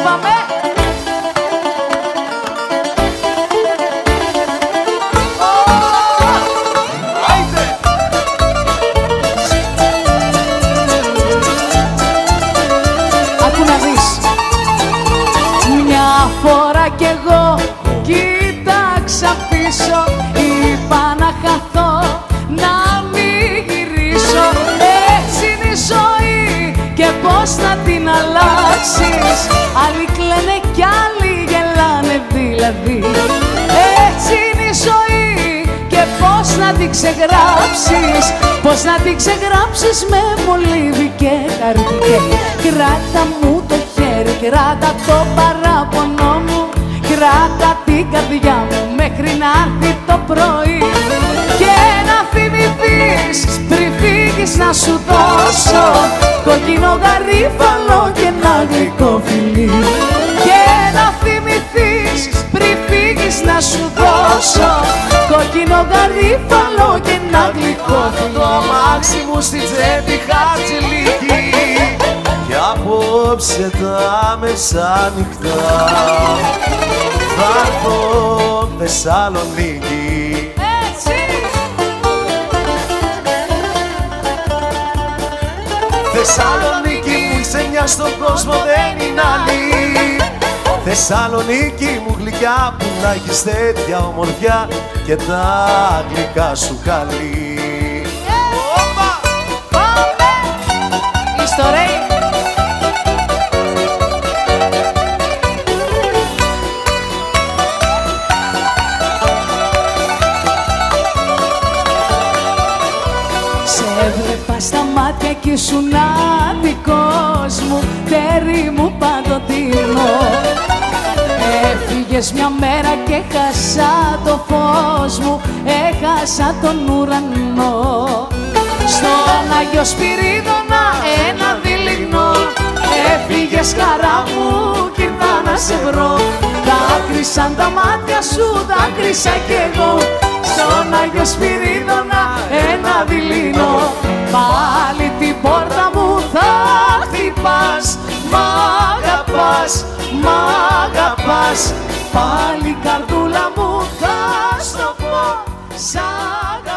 πάμε. Άκου να δεις. Μια φορά κι εγώ κοίταξα πίσω, είπα να χαθώ, να μην γυρίσω. Έτσι είναι η ζωή και πώς θα την αλλάξεις? Άλλοι κλαίνε κι άλλοι γελάνε δηλαδή. Έτσι είναι η ζωή και πώς να την ξεγράψεις? Πώς να την ξεγράψεις με μολύβι και καρδιά? Κράτα μου το χέρι, κράτα το παράπονο μου, κράτα την καρδιά μου μέχρι να έρθει το πρωί. Και να θυμηθείς πριν φύγεις να σου δώσω κόκκινο γαρίφαλο και ένα γλυκό φιλί. Και να θυμηθείς πριν φύγεις να σου δώσω κόκκινο γαρίφαλο και ένα γλυκό φιλί. Το αμάξι μου στη τσέπη χαρτζηλίκι κι απόψε τα μεσάνυχτα θα έρθω Θεσσαλονίκη. Θεσσαλονίκη μου είσαι μια στον κόσμο, δεν είναι άλλη. Θεσσαλονίκη μου γλυκιά που να έχεις τέτοια ομορφιά και τα γλυκά σου χαλί. Πάμε! Ιστορέι! Σε έβλεπα στα μάτια κι ήσουν άδικος μου, τέρι μου παντοτινό. Έφυγες μια μέρα και έχασα το φως μου, έχασα τον ουρανό. Στον Άγιο Σπυρίδωνα ένα δειλιγνό, έφυγες χαρά μου κι ήρθα να σε βρω. Δάκρυσαν τα μάτια σου, δάκρυσα κι εγώ. Στον Άγιο Σπυρίδωνα ένα δειλιγνό, πάλι την πόρτα μου θα χτυπάς. Μ' αγαπάς, μ' αγαπάς, πάλι καρδούλα μου θα στο πω σ' αγαπάς.